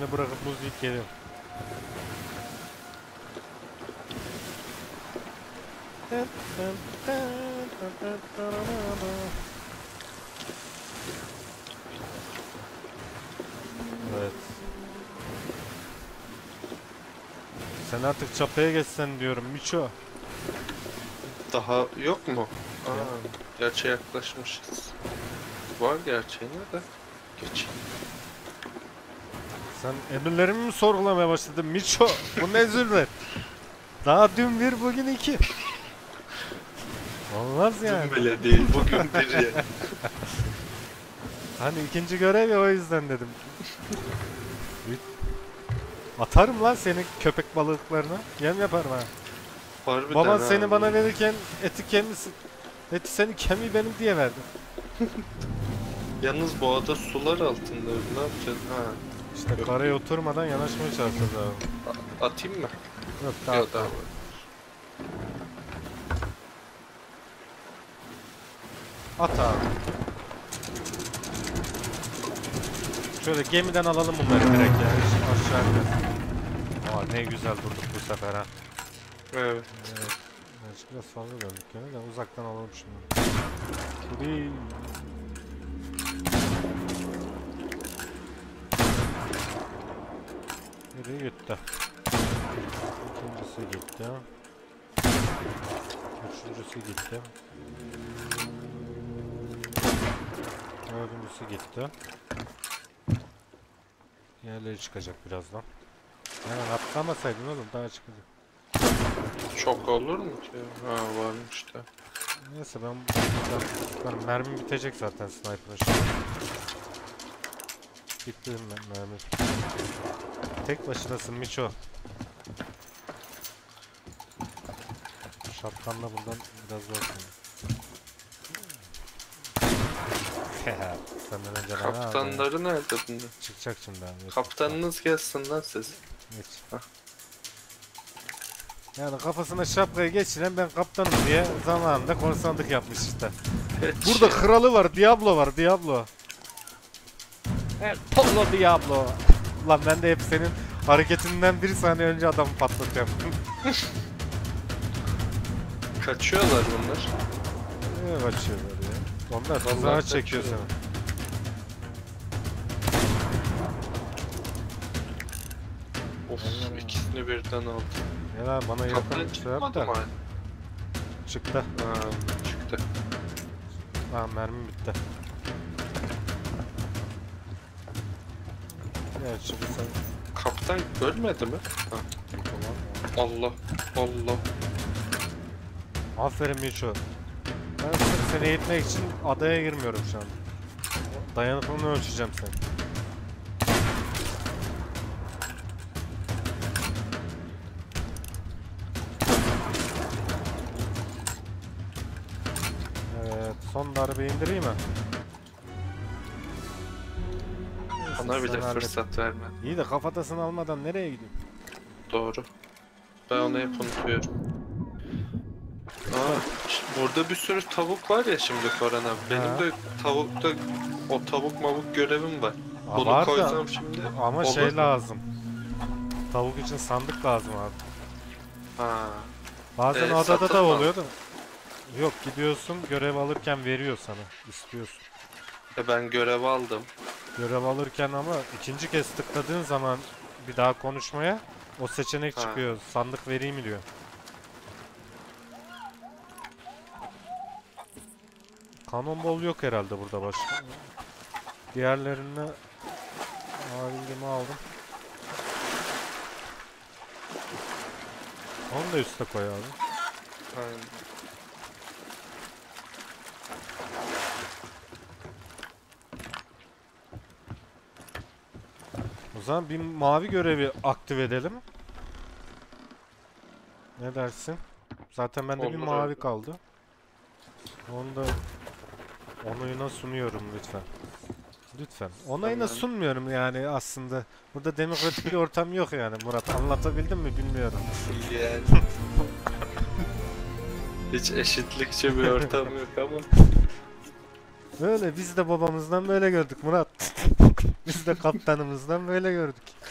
bırakıp buz yiyip geliyorum. Evet. Sen artık çapaya geçsen diyorum Miço. Daha yok mu? Aa, gerçi yaklaşmışız. Var gerçi yine de. Geç. Sen emirlerimi mi sorgulamaya başladın Miço? Bu ne zülmet? Daha dün bir bugün iki. Olmaz yani. Dün bile değil, bugün bir ya. Hani ikinci görev ya, o yüzden dedim. Atarım lan senin köpek balıklarına. Yem yaparım ha. Harbiden Baban ha. seni bana verirken eti kemisin. Eti senin, kemiği benim diye verdi. Yalnız bu ada sular altında. Ne yapacağız? Ha. İşte Yok. karaya oturmadan yanaşmaya çalışacağız abi. Atayım mı? Yok daha. Yok daha var. At abi. Şöyle gemiden alalım bunları direkt ya. Hiç aşağı inmez. Aa ne güzel durduk bu sefer ha. Evet. Evet. Biraz fazla döndük gene de uzaktan alalım şunu. Hadi. Biri gitti. İkincisi gitti. Üçüncüsü gitti. Dördüncüsü gitti. Diğerleri çıkacak birazdan. Hemen atlamasaydın oğlum, daha çıkacak. Çok olur mu ki? Ha varmış da. Neyse ben mermim bitecek zaten sniper'ın şu an. Bitti mermi. Tek başınasın Miço. Şapkanla buradan biraz zor sanırım. Senden önce ben Kaptanları nerede bunlar? çıkacak şimdi abi. Kaptanınız gelsin lan siz. Geç. Hah. Yani kafasına şapkayı geçiren ben kaptanım diye zamanında korsanlık yapmış işte. Burada kralı var, Diablo var, Diablo. Evet, Polo Diablo. Lan ben de hep senin hareketinden bir saniye önce adamı patlatıyorum. Kaçıyorlar bunlar. Ne kaçıyorlar ya? Onlar Vallahi tuzağa çekiyor kaçıyorlar. seni. Of ikisini birden aldım. Ya bana yakın Kaptan şey yap çıkmadı da. mı? Çıktı. Ha çıktı. Aa mermim bitti. Gerçi bu sen... Kaptan ölmedi mi? Ha. Allah Allah. Aferin Miço. Ben sırf seni eğitmek için adaya girmiyorum şu an. Dayanıklılığını ölçeceğim seni. Evet, son darbe indireyim mi? Bana Sen bile hallet. fırsat verme. İyi de kafatasını almadan nereye gidiyorsun? Doğru. Ben onu hep unutuyorum. Aa, burada bir sürü tavuk var ya şimdi Koran abi. Benim de tavukta o tavuk mavuk görevim var. Aa, Bunu var da, koysam şimdi ama olur şey mu? lazım. Tavuk için sandık lazım abi. Ha. Bazen adada satın da mı? oluyor da. Yok, gidiyorsun görev alırken veriyor sana. İstiyorsun. Ben görev aldım. Görev alırken ama ikinci kez tıkladığın zaman bir daha konuşmaya o seçenek Ha. çıkıyor. Sandık vereyim diyor. Kanonbol yok herhalde burada başka. Diğerlerine bilgimi aldım. Onu da üste koy abi. Aynen. O zaman bir mavi görevi aktive edelim. Ne dersin? Zaten bende bir Olur mavi abi. kaldı. Onu da onayına sunuyorum lütfen. Lütfen. Onayına Tamam. sunmuyorum yani aslında. Burada demokratik bir ortam yok yani Murat. Anlatabildim mi bilmiyorum. Yani. Hiç eşitlikçi bir ortam yok ama. Böyle biz de babamızdan böyle gördük Murat. Biz de kaptanımızdan böyle gördük.